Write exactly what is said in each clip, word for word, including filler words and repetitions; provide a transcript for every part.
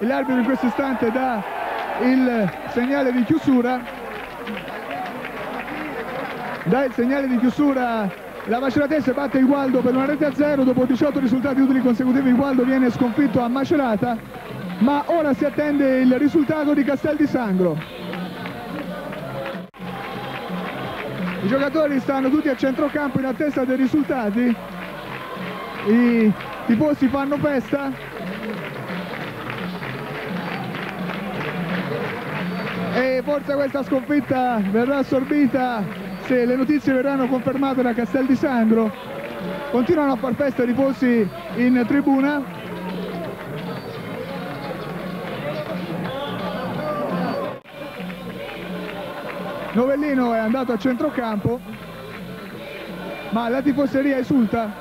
l'arbitro in questo istante dà il segnale di chiusura. Dà il segnale di chiusura, la Maceratese batte il Gualdo per una rete a zero. Dopo diciotto risultati utili consecutivi il Gualdo viene sconfitto a Macerata, ma ora si attende il risultato di Castel di Sangro. I giocatori stanno tutti a centrocampo in attesa dei risultati, i tifosi fanno festa. E forse questa sconfitta verrà assorbita se le notizie verranno confermate da Castel di Sangro. Continuano a far festa i tifosi in tribuna. Novellino è andato a centrocampo, ma la tifoseria esulta.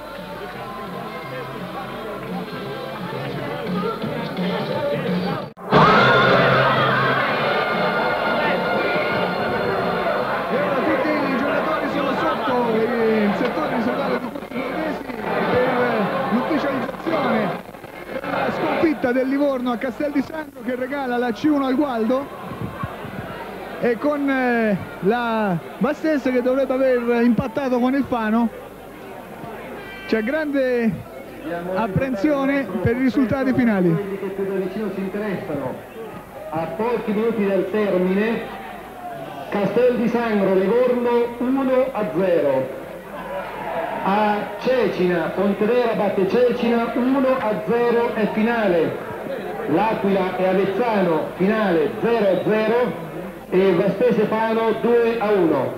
Del Livorno a Castel di Sangro, che regala la C uno al Gualdo, e con eh, la Vastese che dovrebbe aver impattato con il Fano. C'è grande apprensione per i risultati finali. Quelli che più da vicino si interessano, a pochi minuti dal termine, Castel di Sangro Livorno uno a zero. A Cecina, Pontedera batte Cecina uno a zero è finale. L'Aquila e Avezzano finale zero a zero e Vastese Fano due a uno.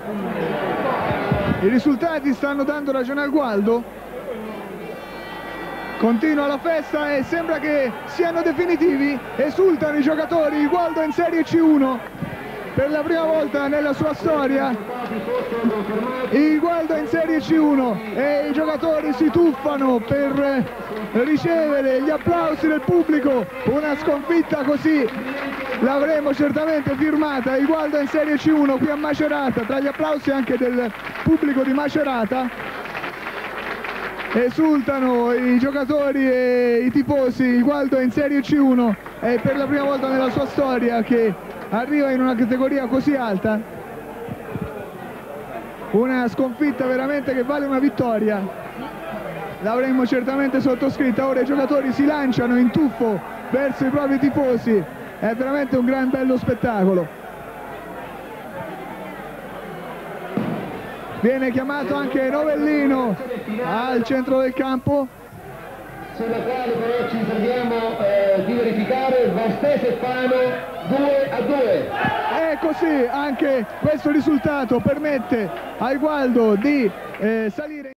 I risultati stanno dando ragione al Gualdo. Continua la festa e sembra che siano definitivi. Esultano i giocatori. Il Gualdo in Serie C uno. Per la prima volta nella sua storia il Gualdo è in Serie C uno e i giocatori si tuffano per ricevere gli applausi del pubblico. Una sconfitta così l'avremo certamente firmata. Il Gualdo è in Serie C uno qui a Macerata, tra gli applausi anche del pubblico di Macerata. Esultano i giocatori e i tifosi. Il Gualdo è in Serie C uno e per la prima volta nella sua storia che arriva in una categoria così alta. Una sconfitta veramente che vale una vittoria. L'avremmo certamente sottoscritta. Ora i giocatori si lanciano in tuffo verso i propri tifosi. È veramente un gran bello spettacolo. Viene chiamato anche Novellino al centro del campo, sulla quale però ci serviamo eh, di verificare. Vastese Fano due a due. E così anche questo risultato permette al Gualdo di eh, salire